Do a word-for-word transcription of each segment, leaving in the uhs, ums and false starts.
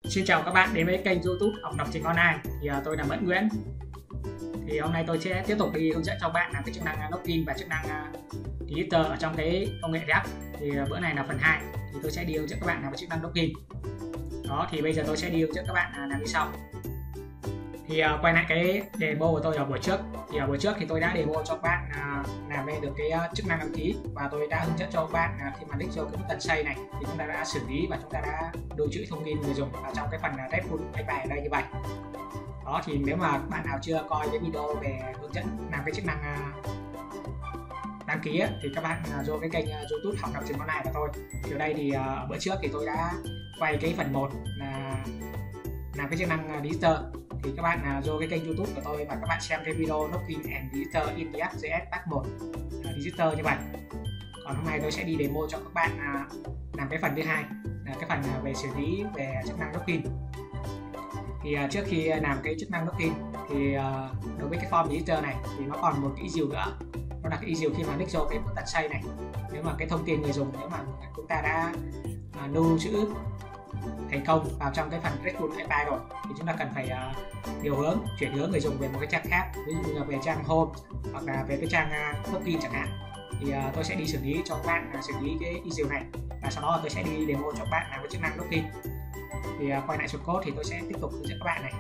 Xin chào các bạn đến với kênh YouTube Học Lập Trình Online. Thì uh, tôi là Mẫn Nguyễn. Thì hôm nay tôi sẽ tiếp tục đi hướng dẫn cho bạn làm cái chức năng login và chức năng uh, editor ở trong cái công nghệ React. Thì uh, bữa này là phần hai. Thì tôi sẽ đi hướng dẫn các bạn làm cái chức năng login. Đó, thì bây giờ tôi sẽ đi hướng dẫn các bạn uh, làm như sau. Thì uh, quay lại cái demo của tôi ở buổi trước. Thì ở buổi trước thì tôi đã demo cho các bạn uh, làm về được cái uh, chức năng đăng ký, và tôi đã hướng dẫn cho các bạn uh, khi mà click vào cái button save này thì chúng ta đã xử lý và chúng ta đã lưu trữ thông tin người dùng ở trong cái phần uh, RESTful a pê i ở đây như vậy. Đó, thì nếu mà bạn nào chưa coi cái video về hướng dẫn làm cái chức năng uh, đăng ký ấy, thì các bạn uh, vô cái kênh uh, YouTube Học Lập Trình Online của tôi. Thì ở đây thì uh, bữa trước thì tôi đã quay cái phần một là làm cái chức năng uh, editor. Thì các bạn uh, vô cái kênh YouTube của tôi và các bạn xem cái video Login and Editor in React.js part một uh, editor như vậy. Còn hôm nay tôi sẽ đi demo cho các bạn uh, làm cái phần thứ hai là cái phần uh, về xử lý về chức năng login. Thì uh, trước khi làm cái chức năng login thì uh, đối với cái form editor này thì nó còn một cái issue nữa. Đó là cái issue khi mà click vô cái button save này. Nếu mà cái thông tin người dùng, nếu mà chúng ta đã uh, lưu trữ thành công vào trong cái phần RESTful a pê i rồi thì chúng ta cần phải uh, điều hướng, chuyển hướng người dùng về một cái trang khác, ví dụ như là về trang home hoặc là về cái trang uh, login chẳng hạn. Thì uh, tôi sẽ đi xử lý cho các bạn uh, xử lý cái issue này, và sau đó tôi sẽ đi demo cho các bạn làm cái chức năng login. Thì uh, quay lại số code thì tôi sẽ tiếp tục hướng dẫn các bạn này.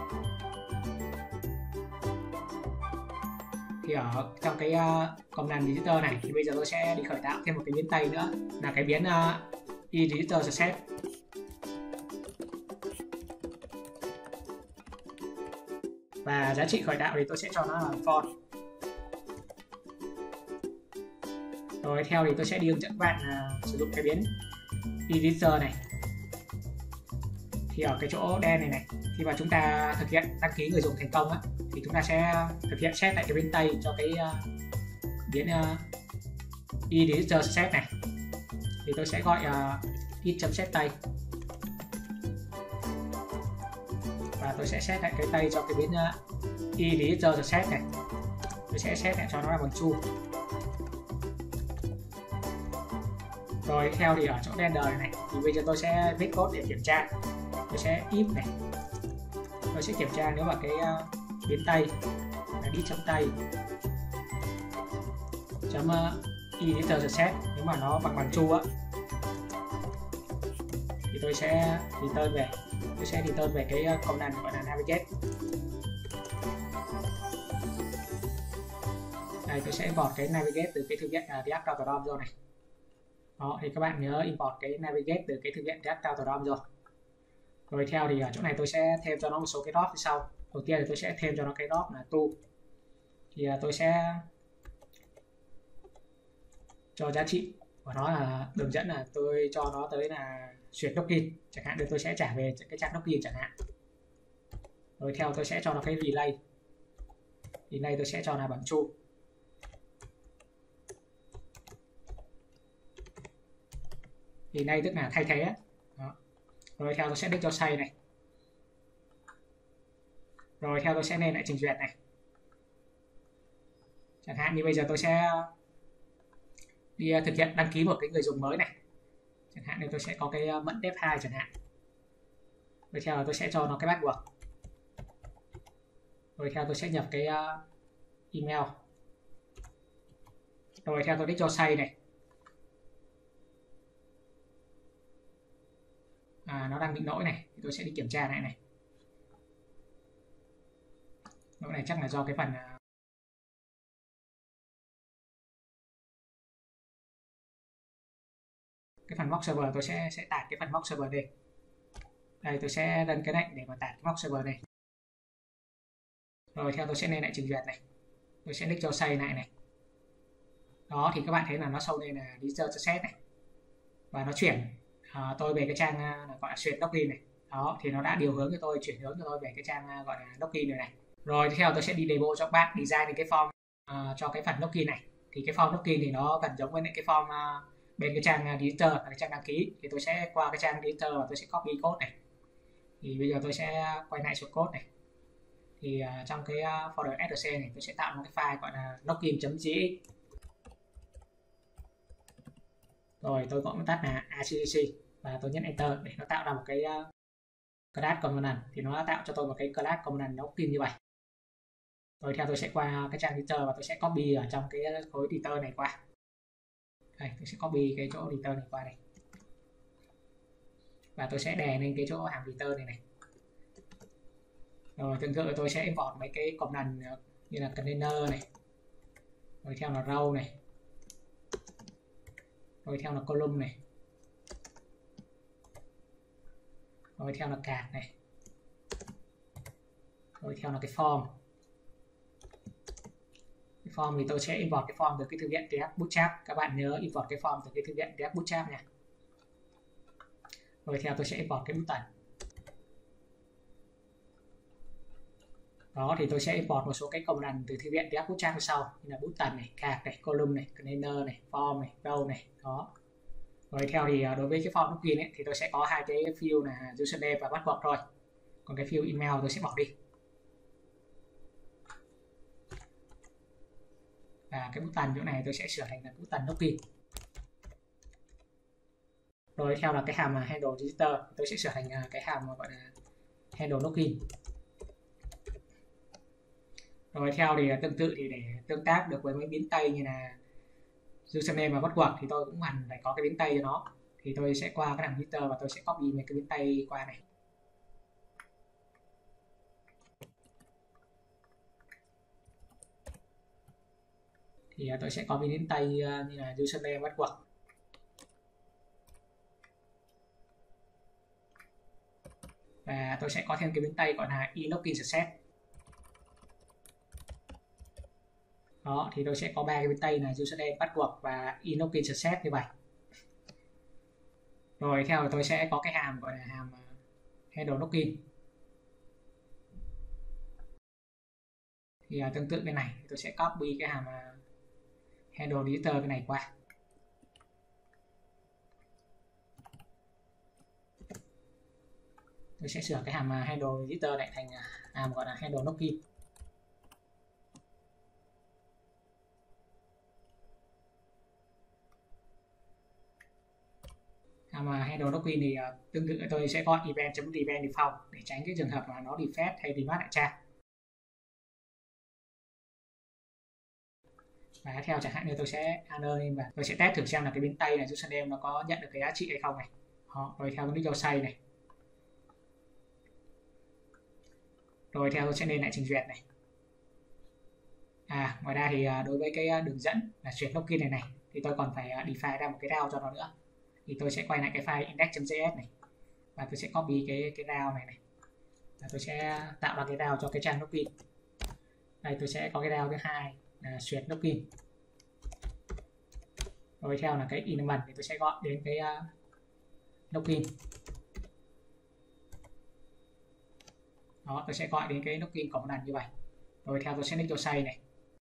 Thì ở trong cái uh, công năng editor này thì bây giờ tôi sẽ đi khởi tạo thêm một cái biến tây nữa là cái biến uh, editor set. Và giá trị khởi tạo thì tôi sẽ cho nó là for. Rồi theo thì tôi sẽ đi hướng dẫn các bạn uh, sử dụng cái biến editor này. Thì ở cái chỗ đen này này, khi mà chúng ta thực hiện đăng ký người dùng thành công á, thì chúng ta sẽ thực hiện set lại cái bên tay cho cái uh, biến uh, editor set này. Thì tôi sẽ gọi uh, it.set tay. Và tôi sẽ set lại cái tay cho cái biến uh, editor set này. Tôi sẽ set lại cho nó là bằng true. Rồi theo thì ở chỗ render này, này thì bây giờ tôi sẽ viết code để kiểm tra. Tôi sẽ if này. Tôi sẽ kiểm tra nếu mà cái uh, biến tay là đi trong tay chấm uh, editor set, nếu mà nó bằng bằng true á thì tôi sẽ return về tôi sẽ return về cái uh, công năng gọi là navigate. Đây, tôi sẽ import cái navigate từ cái thư viện uh, React Router đê o em rồi này. Đó, thì các bạn nhớ import cái navigate từ cái thư viện React Router đê o em rồi. Rồi theo thì ở chỗ này tôi sẽ thêm cho nó một số cái drop như sau. Đầu tiên thì tôi sẽ thêm cho nó cái drop là to. Thì uh, tôi sẽ cho giá trị của nó là đường dẫn, là tôi cho nó tới là xuyệt login chẳng hạn, rồi tôi sẽ trả về cái trang login chẳng hạn. Rồi theo tôi sẽ cho nó cái relay. Relay tôi sẽ cho là bằng true. Relay tức là thay thế. Đó. Rồi theo tôi sẽ đích cho save này. Rồi theo tôi sẽ lên lại trình duyệt này. Chẳng hạn như bây giờ tôi sẽ đi thực hiện đăng ký một cái người dùng mới này. Chẳng hạn như tôi sẽ có cái mẫn dev hai chẳng hạn. Rồi theo tôi sẽ cho nó cái bắt buộc. Rồi theo tôi sẽ nhập cái email. Rồi theo tôi đích cho save này. À, nó đang bị lỗi này thì tôi sẽ đi kiểm tra lại này. Lỗi này chắc là do cái phần cái phần mock server, tôi sẽ sẽ tải cái phần mock server đây. Đây tôi sẽ lên cái lệnh để mà tải cái mock server này. Rồi theo tôi sẽ lên lại trình duyệt này. Tôi sẽ click cho save lại này. Đó, thì các bạn thấy là nó show lên là editor set này. Và nó chuyển uh, tôi về cái trang uh, gọi là xuyệt login này. Đó, thì nó đã điều hướng cho tôi, chuyển hướng cho tôi về cái trang uh, gọi là login này này. Rồi tiếp theo tôi sẽ đi demo cho các bạn design cái form uh, cho cái phần login này. Thì cái form login thì nó gần giống với cái form uh, bên cái trang editor là cái trang đăng ký. Thì tôi sẽ qua cái trang editor và tôi sẽ copy code này. Thì bây giờ tôi sẽ quay lại số code này. Thì uh, trong cái uh, folder ét rờ xê này tôi sẽ tạo một cái file gọi là login.js. Rồi tôi gọi tắt là a xê xê và tôi nhấn enter để nó tạo ra một cái class component thì nó đã tạo cho tôi một cái class component login như vậy. Rồi theo tôi sẽ qua cái trang editor và tôi sẽ copy ở trong cái khối editor này qua. Đây, tôi sẽ copy cái chỗ editor này qua đây. Và tôi sẽ đè lên cái chỗ hàm editor này này. Rồi tương tự tôi sẽ import mấy cái component như là container này. Rồi theo là row này. Rồi theo là column này. Rồi theo là card này. Rồi theo là cái form. Cái form thì tôi sẽ import cái form từ cái thư viện React Bootstrap. Các bạn nhớ import cái form từ cái thư viện React Bootstrap nha. Rồi theo tôi sẽ import cái button. Đó thì tôi sẽ import một số cái component từ thư viện React Bootstrap sau, như là button này, card này, column này, container này, form này, row này, đó. Rồi theo thì đối với cái form login ấy, thì tôi sẽ có hai cái field là username và password thôi. Còn cái field email tôi sẽ bỏ đi. Và cái button chỗ này tôi sẽ sửa thành là button login. Rồi theo là cái hàm handle register tôi sẽ sửa thành cái hàm gọi là handle login. Rồi theo thì tương tự thì để tương tác được với mấy biến tay như là username và password thì tôi cũng hẳn phải có cái biến tay cho nó. Thì tôi sẽ qua cái hàm editor và tôi sẽ copy mấy cái biến tay qua này. Thì tôi sẽ copy biến tay như là username và password. Và tôi sẽ có thêm cái biến tay gọi là inLogin set. Đó, thì tôi sẽ có ba cái biến tay là username, password và inLogin set như vậy. Rồi theo tôi sẽ có cái hàm gọi là hàm handle login. Thì uh, tương tự bên này tôi sẽ copy cái hàm uh, handle editor cái này qua. Tôi sẽ sửa cái hàm uh, handle editor này thành uh, hàm gọi là handle login. Mà handle login thì uh, tương tự tôi sẽ gọi event.event default để tránh cái trường hợp mà nó defect hay remap lại trang. Và theo chẳng hạn như tôi sẽ honor lên và tôi sẽ test thử xem là cái biến tay này username nó có nhận được cái giá trị hay không này. Đó, rồi theo cái cho say này. Rồi theo tôi sẽ lên lại trình duyệt này. À ngoài ra thì uh, đối với cái đường dẫn là duyệt login này này thì tôi còn phải uh, define ra một cái route cho nó nữa. Thì tôi sẽ quay lại cái file index.js này và tôi sẽ copy cái cái route này này và tôi sẽ tạo ra cái route cho cái trang login. Đây tôi sẽ có cái route thứ hai là duyệt login. Rồi theo là cái element thì tôi sẽ gọi đến cái uh, login. Đó, tôi sẽ gọi đến cái login component như vậy. Rồi theo tôi sẽ nick cho say này.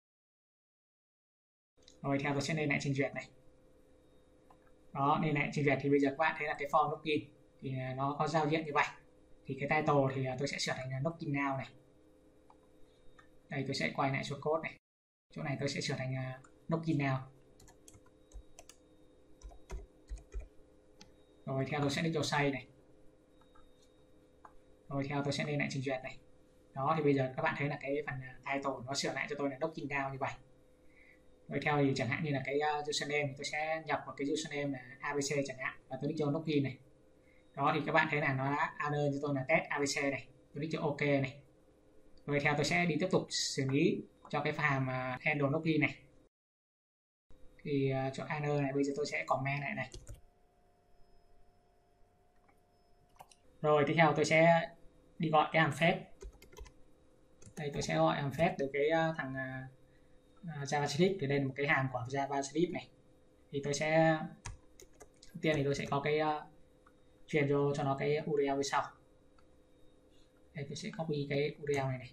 Rồi theo tôi sẽ lên lại trình duyệt này. Đó, nên lại trình duyệt thì bây giờ các bạn thấy là cái form login thì nó có giao diện như vậy. Thì cái title thì tôi sẽ sửa thành là login now này. Đây tôi sẽ quay lại số code này. Chỗ này tôi sẽ sửa thành uh, login now. Rồi theo tôi sẽ nick cho say này. Rồi theo tôi sẽ lên lại trình duyệt này. Đó thì bây giờ các bạn thấy là cái phần title nó sửa lại cho tôi là login now như vậy. Rồi theo thì chẳng hạn như là cái uh, username thì tôi sẽ nhập một cái username là a bê xê chẳng hạn và tôi nick cho login này. Đó thì các bạn thấy là nó đã add cho tôi là test a bê xê này. Tôi nick cho ok này. Rồi theo tôi sẽ đi tiếp tục xử lý cho cái hàm uh, handle login này. Thì uh, cho add này bây giờ tôi sẽ comment lại này. Rồi tiếp theo tôi sẽ đi gọi cái hàm fetch. Đây tôi sẽ gọi hàm fetch từ cái uh, thằng uh, Uh, JavaScript thì đây là một cái hàm của JavaScript này. Thì tôi sẽ đầu tiên thì tôi sẽ có cái uh, truyền cho cho nó cái u rờ lờ phía sau. Đây tôi sẽ copy cái u rờ lờ này này.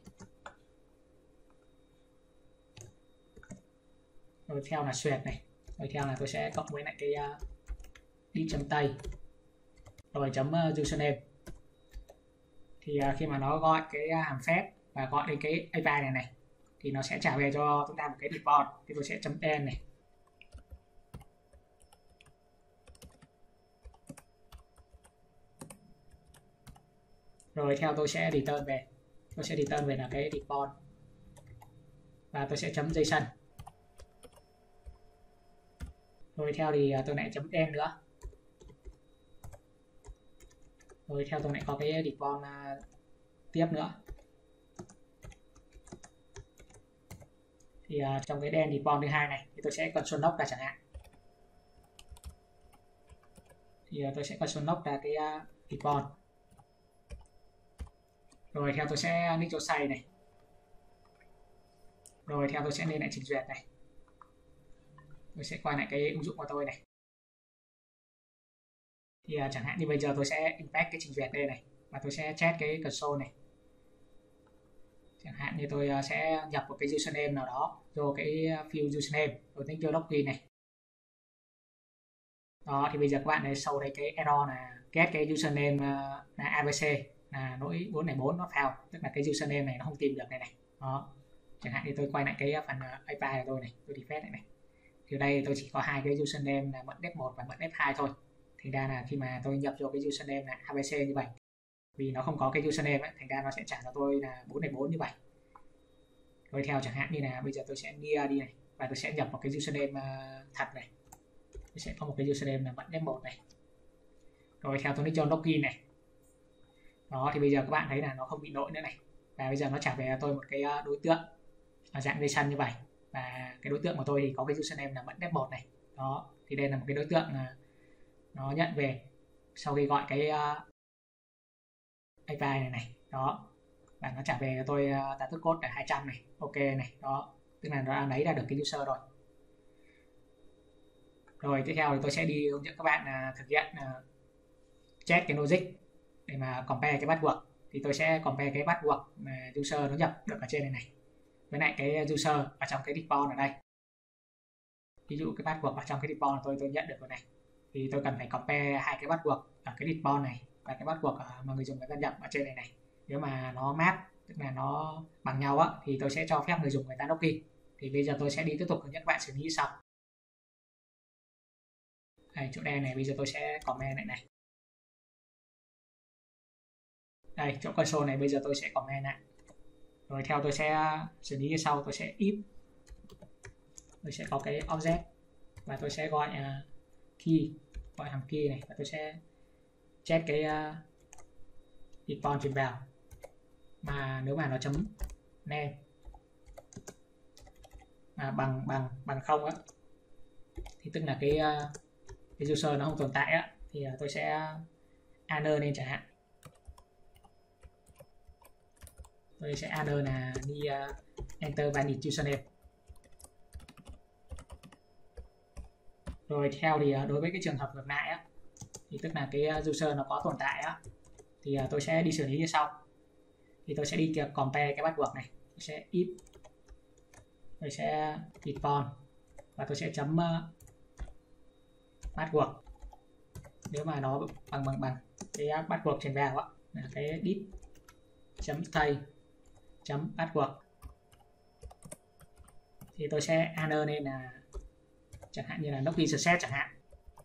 Rồi theo là duyệt này. Rồi theo là tôi sẽ cộng với lại cái uh, div.tay rồi chấm uh, username. Thì uh, khi mà nó gọi cái uh, hàm fetch và gọi đến cái a pê i này này thì nó sẽ trả về cho chúng ta một cái report. Thì tôi sẽ chấm tên này. Rồi theo tôi sẽ return về, tôi sẽ return về là cái deploy và tôi sẽ chấm JSON. Rồi theo thì tôi lại chấm em nữa. Rồi theo tôi lại có cái deploy uh, tiếp nữa. Thì uh, trong cái đen deploy thứ hai này thì tôi sẽ console log ra chẳng hạn. Thì uh, tôi sẽ console log ra cái uh, deploy. Rồi theo tôi sẽ nick chỗ site này. Rồi theo tôi sẽ lên lại trình duyệt này. Tôi sẽ quay lại cái ứng dụng của tôi này. Thì uh, chẳng hạn như bây giờ tôi sẽ impact cái trình duyệt đây này và tôi sẽ check cái console này. Chẳng hạn như tôi uh, sẽ nhập một cái username nào đó vô cái field username rồi tính vô login này. Đó thì bây giờ các bạn này sau đây cái error là get cái username uh, là a bê xê là lỗi bốn không bốn not found, tức là cái username này nó không tìm được này này. Đó. Chẳng hạn như tôi quay lại cái phần uh, a pê i của tôi này, tôi defect lại này. Thì đây tôi chỉ có hai cái username là mẫn f một và mẫn f hai thôi. Thành ra là khi mà tôi nhập vô cái username là a bê xê như vậy, vì nó không có cái username ấy, thành ra nó sẽ trả cho tôi là bốn không bốn như vậy. Rồi theo chẳng hạn như là bây giờ tôi sẽ near đi này và tôi sẽ nhập một cái username uh, thật này. Tôi sẽ có một cái username là mẫn f một này. Rồi theo tôi nick cho login này. Đó thì bây giờ các bạn thấy là nó không bị lỗi nữa này. Và bây giờ nó trả về cho tôi một cái uh, đối tượng ở dạng JSON như vậy. Và cái đối tượng của tôi thì có cái username là mẫn f một này. Đó thì đây là một cái đối tượng uh, nó nhận về sau khi gọi cái uh, a pê i này này. Đó và nó trả về cho tôi uh, status code là hai trăm này, ok này. Đó tức là nó đã lấy ra được cái user rồi. Rồi tiếp theo thì tôi sẽ đi hướng dẫn các bạn uh, thực hiện uh, check cái logic để mà compare cái password. Thì tôi sẽ compare cái password mà user nó nhập được ở trên này này với lại cái user ở trong cái deploy ở đây. Ví dụ cái password ở trong cái deploy là tôi tôi nhận được rồi này, thì tôi cần phải compare hai cái password ở cái deploy này và cái password mà người dùng người ta nhập ở trên này này. Nếu mà nó match, tức là nó bằng nhau á, thì tôi sẽ cho phép người dùng người ta login. Thì bây giờ tôi sẽ đi tiếp tục hướng dẫn các bạn xử lý sau. Đây, chỗ đen này bây giờ tôi sẽ comment lại này. Đây, chỗ console này bây giờ tôi sẽ comment lại. Rồi theo tôi sẽ xử lý sau, tôi sẽ if. Tôi sẽ có cái object và tôi sẽ gọi uh, key, gọi hàm key này và tôi sẽ check cái uh, deploy truyền vào. Mà nếu mà nó chấm name mà bằng bằng bằng không á, thì tức là cái uh, cái user nó không tồn tại á, thì uh, tôi sẽ another lên chẳng hạn. Tôi sẽ another là đi uh, enter valid username. Rồi theo thì uh, đối với cái trường hợp ngược lại á, thì tức là cái user nó có tồn tại á, thì uh, tôi sẽ đi xử lý như sau. Thì tôi sẽ đi compare cái password này, tôi sẽ if, tôi sẽ deploy và tôi sẽ chấm uh, password. Nếu mà nó bằng bằng bằng cái password truyền vào á, là cái div chấm stay chấm password, thì tôi sẽ another nên là chẳng hạn như là login success chẳng hạn.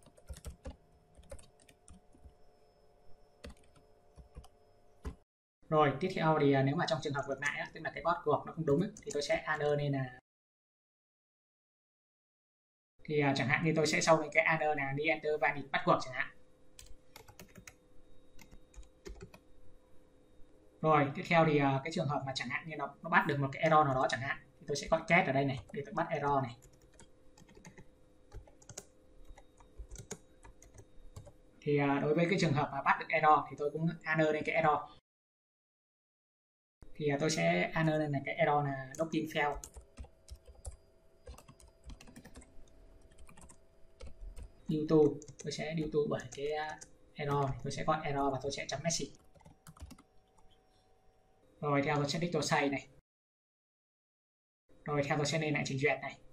Rồi tiếp theo thì nếu mà trong trường hợp ngược lại á, tức là cái password nó không đúng ấy, thì tôi sẽ another nên là thì uh, chẳng hạn như tôi sẽ sau cái another là đi enter valid password chẳng hạn. Rồi tiếp theo thì uh, cái trường hợp mà chẳng hạn như nó, nó bắt được một cái error nào đó chẳng hạn, thì tôi sẽ gọi test ở đây này để tôi bắt error này. Thì uh, đối với cái trường hợp mà bắt được error thì tôi cũng another lên cái error. Thì uh, tôi sẽ another lên là cái error là login fail. Due to, tôi sẽ due to bởi cái uh, error này. Tôi sẽ gọi error và tôi sẽ chấm message. Rồi theo tôi sẽ tích tôi save này. Rồi theo tôi sẽ lên lại trình duyệt này.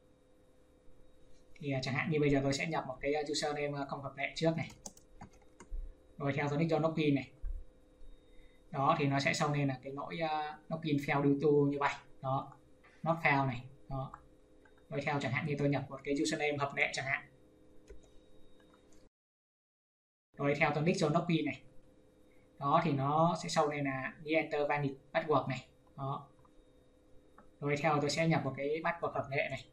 Thì uh, chẳng hạn như bây giờ tôi sẽ nhập một cái username không hợp lệ trước này. Rồi theo tôi nick cho login này. Đó thì nó sẽ sau nên là cái lỗi uh, login fail due to như vậy. Đó, not fail này. Đó. Rồi theo chẳng hạn như tôi nhập một cái username hợp lệ chẳng hạn. Rồi theo tôi nick cho login này. Đó thì nó sẽ show lên là re-enter valid password này. Đó. Rồi theo tôi sẽ nhập một cái password hợp lệ này.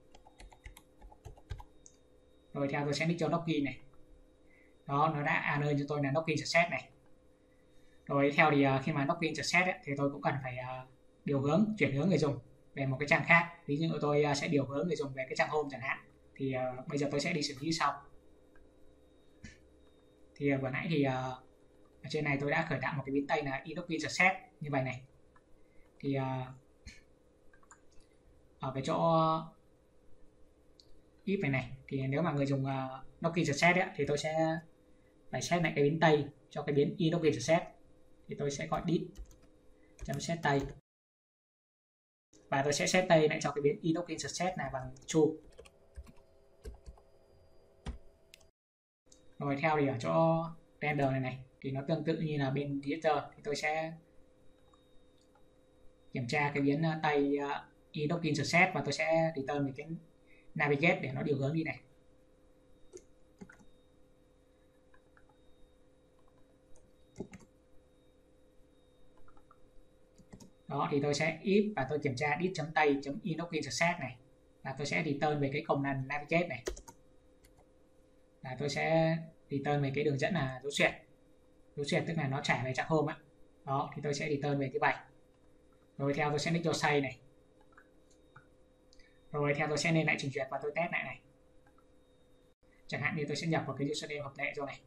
Rồi theo tôi sẽ nick cho login này. Đó, nó đã alert cho tôi là login success này. Rồi theo thì uh, khi mà login success ấy, thì tôi cũng cần phải uh, điều hướng, chuyển hướng người dùng về một cái trang khác. Ví dụ tôi uh, sẽ điều hướng người dùng về cái trang home chẳng hạn. Thì uh, bây giờ tôi sẽ đi xử lý sau. Thì uh, vừa nãy thì uh, ở trên này tôi đã khởi tạo một cái biến tay là e-login success như vậy này. Thì uh, ở cái chỗ if này này thì nếu mà người dùng uh, login success ấy, thì tôi sẽ phải set lại cái biến tay cho cái biến e-login success. Thì tôi sẽ gọi dit chấm set tay và tôi sẽ set tay lại cho cái biến e-login success này bằng true. Rồi theo thì ở chỗ render này này thì nó tương tự như là bên editor, thì tôi sẽ kiểm tra cái biến tay uh, e-login success và tôi sẽ return về cái navigate để nó điều hướng đi này. Đó thì tôi sẽ if và tôi kiểm tra dit chấm tay chấm e-login success này và tôi sẽ return về cái công năng navigate này. Là tôi sẽ return về cái đường dẫn là dấu xuyệt. Dấu xuyệt tức là nó trải về trang home á. Đó thì tôi sẽ return về cái bài. Rồi theo tôi sẽ nick cho say này. Rồi theo tôi sẽ lên lại trình duyệt và tôi test lại này. Chẳng hạn như tôi sẽ nhập vào cái username hợp lệ rồi này.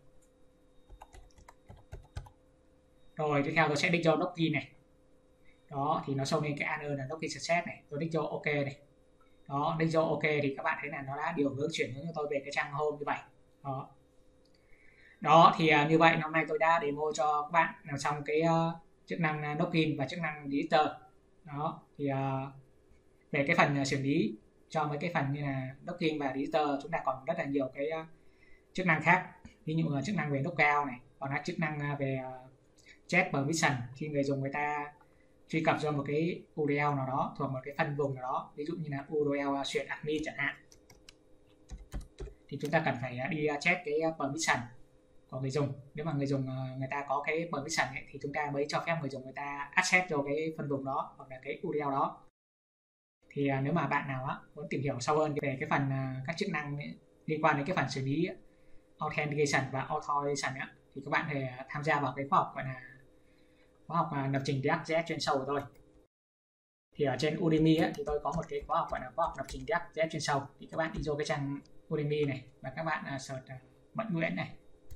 Rồi tiếp theo tôi sẽ nick cho login này. Đó thì nó show lên cái alert là login success này. Tôi nick cho ok này. Đó, nick cho ok thì các bạn thấy là nó đã điều hướng chuyển hướng cho tôi về cái trang home như vậy. Đó. Đó thì uh, như vậy hôm nay tôi đã demo cho các bạn làm xong cái uh, chức năng login và chức năng editor. Đó thì uh, về cái phần uh, xử lý cho mấy cái phần như là login và editor chúng ta còn rất là nhiều cái uh, chức năng khác. Ví dụ là chức năng về logout này, còn là chức năng uh, về uh, chat permission khi người dùng người ta truy cập cho một cái u rờ lờ nào đó thuộc một cái phân vùng nào đó, ví dụ như là u rờ lờ xuyệt admin chẳng hạn, thì chúng ta cần phải đi check cái permission của người dùng. Nếu mà người dùng người ta có cái permission ấy, thì chúng ta mới cho phép người dùng người ta access cho cái phân vùng đó hoặc là cái u rờ lờ đó. Thì nếu mà bạn nào á, muốn tìm hiểu sâu hơn về cái phần các chức năng ấy, liên quan đến cái phần xử lý authentication và authorization ấy, thì các bạn có thể tham gia vào cái khóa học gọi là khóa học lập trình React.js chuyên sâu của tôi. Thì ở trên Udemy ấy, thì tôi có một cái khóa học gọi là khóa học lập trình React.js chuyên sâu. Thì các bạn đi vô cái trang Udemy này và các bạn uh, search uh, Mẫn Nguyễn này.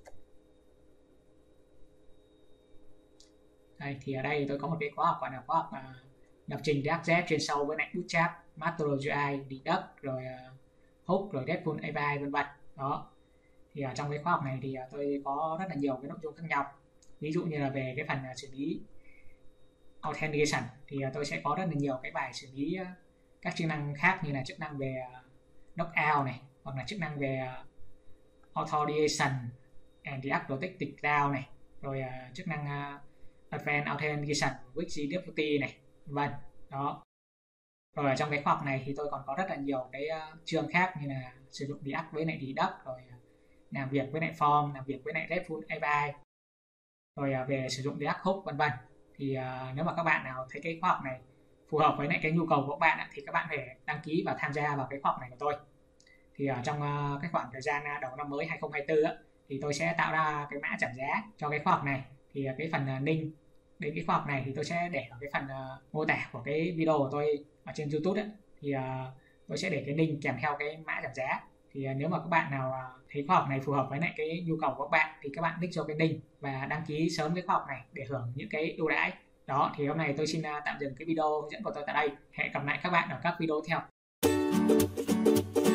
Đây, thì ở đây tôi có một cái khóa học gọi là khóa học uh, lập trình React.js chuyên sâu với lại Bootstrap, MasterUI, Redux, rồi uh, Hook, rồi RESTful a pê i vân vân. Đó. Thì ở trong cái khóa học này thì uh, tôi có rất là nhiều cái nội dung khác nhau. Ví dụ như là về cái phần uh, xử lý authentication thì uh, tôi sẽ có rất là nhiều cái bài xử lý uh, các chức năng khác, như là chức năng về uh, logout này, hoặc là chức năng về uh, authorization and React Protected Cloud này, rồi uh, chức năng uh, Advanced Authentication with Difficulty này, vân. Đó. Rồi ở trong cái khóa học này thì tôi còn có rất là nhiều cái uh, chương khác, như là sử dụng React với lại Redux, rồi uh, làm việc với lại form, làm việc với lại RESTful a pê i, rồi uh, về sử dụng React Hook, vân vân. Thì uh, nếu mà các bạn nào thấy cái khóa học này phù hợp với lại cái nhu cầu của các bạn thì các bạn phải đăng ký và tham gia vào cái khóa học này của tôi. Thì ở trong uh, cái khoảng thời gian đầu năm mới hai không hai tư á, thì tôi sẽ tạo ra cái mã giảm giá cho cái khóa học này. Thì uh, cái phần uh, link đến cái khóa học này thì tôi sẽ để ở cái phần uh, mô tả của cái video của tôi ở trên YouTube ấy. Thì uh, tôi sẽ để cái link kèm theo cái mã giảm giá. Thì uh, nếu mà các bạn nào uh, thấy khóa học này phù hợp với lại cái nhu cầu của các bạn thì các bạn click cho cái link và đăng ký sớm cái khóa học này để hưởng những cái ưu đãi. Đó thì hôm nay tôi xin uh, tạm dừng cái video hướng dẫn của tôi tại đây. Hẹn gặp lại các bạn ở các video tiếp theo.